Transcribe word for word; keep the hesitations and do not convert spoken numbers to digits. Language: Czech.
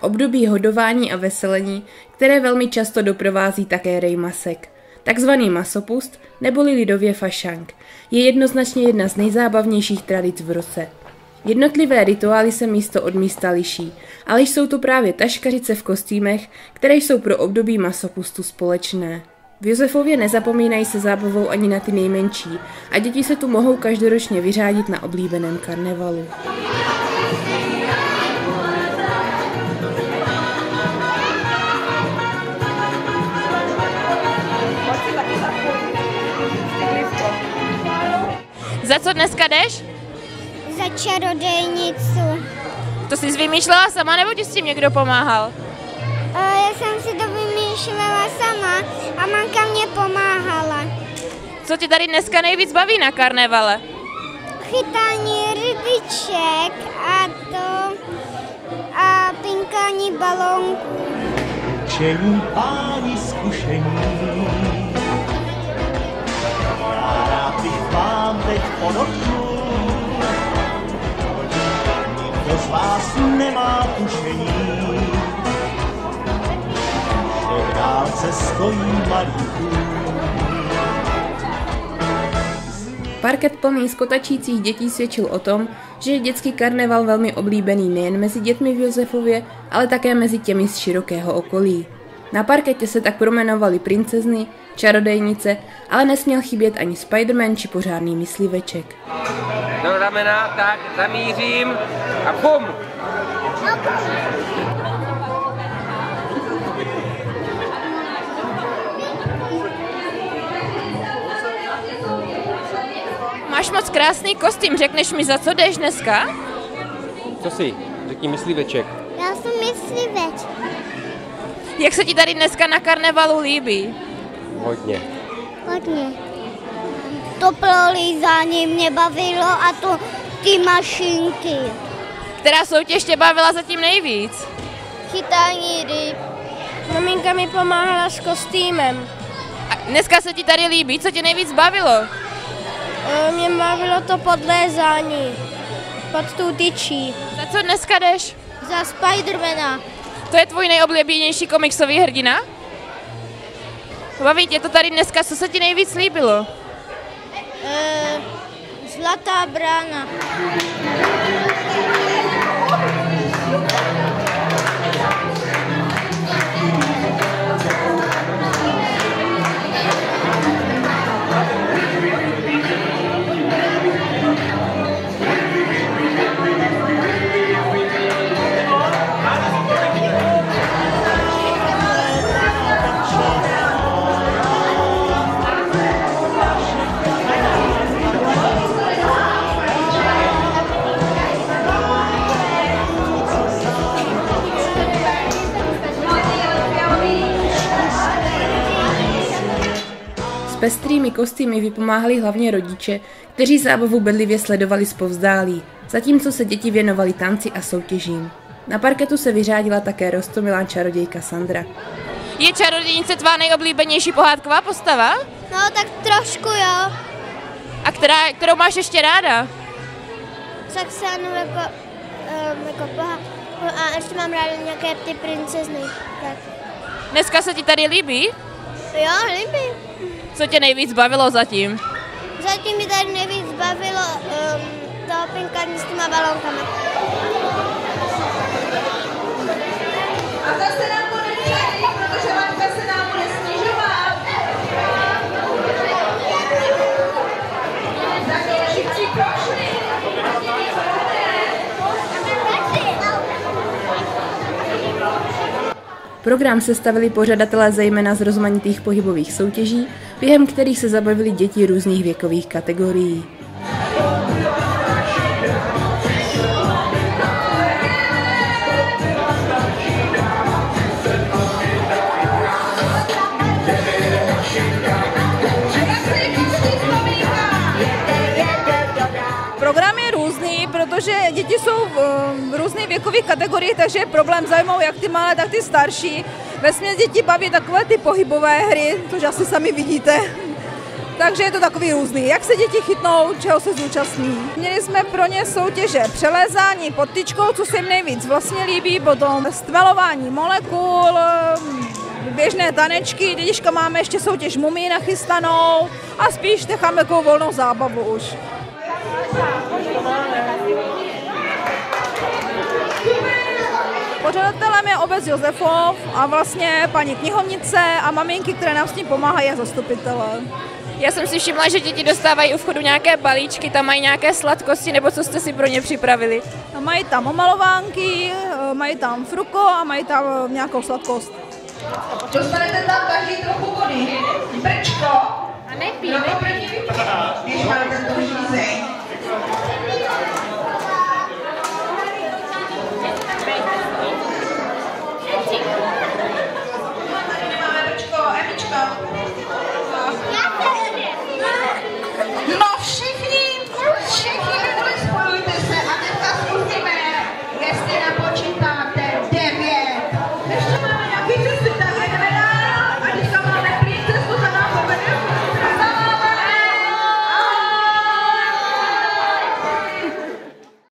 období hodování a veselení, které velmi často doprovází také rej masek. Takzvaný masopust, neboli lidově fašank, je jednoznačně jedna z nejzábavnějších tradic v roce. Jednotlivé rituály se místo od místa liší, ale jsou to právě taškařice v kostýmech, které jsou pro období masopustu společné. V Josefově nezapomínají se zábavou ani na ty nejmenší a děti se tu mohou každoročně vyřádit na oblíbeném karnevalu. Za co dneska jdeš? Za čarodejnicu. To jsi vymýšlela sama, nebo ti s tím někdo pomáhal? Já jsem si to vymýšlela sama a mamka mě pomáhala. Co ti tady dneska nejvíc baví na karnevale? Chytání rybiček a to a pinkání balónků. Učení páni zkušení, já rád bych vám teď podotknu, nikdo z vás nemá tušení, že v dálce stojí malý kůň. Parket plný skotačících dětí svědčil o tom, že je dětský karneval velmi oblíbený nejen mezi dětmi v Josefově, ale také mezi těmi z širokého okolí. Na parketě se tak promenovali princezny, čarodejnice, ale nesměl chybět ani Spiderman či pořádný mysliveček. Do ramena, tak, zamířím a bum! Máš moc krásný kostým, řekneš mi, za co jdeš dneska? Co jsi? Řekni mysliveček. Já jsem myslivec. Jak se ti tady dneska na karnevalu líbí? Hodně. Hodně. To prolízání mě bavilo a to ty mašinky. Která soutěž tě bavila zatím nejvíc? Chytání ryb. Maminka mi pomáhala s kostýmem. A dneska se ti tady líbí, co tě nejvíc bavilo? Mě bavilo to podlézání pod tu tyčí. Za co dneska jdeš? Za Spidermana. To je tvůj nejoblíbenější komiksový hrdina? Baví tě to tady dneska, co se ti nejvíc líbilo? E, Zlatá brána. S pestrými kostýmy vypomáhali hlavně rodiče, kteří zábavu bedlivě sledovali zpovzdálí, zatímco se děti věnovali tanci a soutěžím. Na parketu se vyřádila také roztomilá čarodějka Sandra. Je čarodějnice tvá nejoblíbenější pohádková postava? No tak trošku jo. A která, kterou máš ještě ráda? Saxánu jako, um, jako poha. A ještě mám ráda nějaké ty princezny. Tak. Dneska se ti tady líbí? Jo, líbí. Co tě nejvíc bavilo zatím? Zatím mi tady nejvíc bavilo um, to pinkání s těma balónkama. A zase nám to nedělí, protože matka se nám bude snižovat. Tak to všichni prošli. Program sestavili pořadatelé zejména z rozmanitých pohybových soutěží, během kterých se zabavili děti různých věkových kategorií. Program je různý, protože děti jsou v různých věkových kategoriích, takže je problém zajímavý jak ty malé, tak ty starší. Vesměs děti baví takové ty pohybové hry, což asi sami vidíte. Takže je to takový různý, jak se děti chytnou, čeho se zúčastní. Měli jsme pro ně soutěže přelézání pod tyčkou, co se jim nejvíc vlastně líbí, potom stmelování molekul, běžné tanečky, dědička máme ještě soutěž mumí nachystanou a spíš necháme takovou volnou zábavu už. Pořadatelem je obec Josefov a vlastně paní knihovnice a maminky, které nám s tím pomáhají, a zastupitele. Já jsem si všimla, že děti dostávají u vchodu nějaké balíčky, tam mají nějaké sladkosti, nebo co jste si pro ně připravili? Mají tam omalovánky, mají tam fruko a mají tam nějakou sladkost. Dostanete tam každý trochu vody. Brčko. A nepí, nepí. Když máte tu žízeň.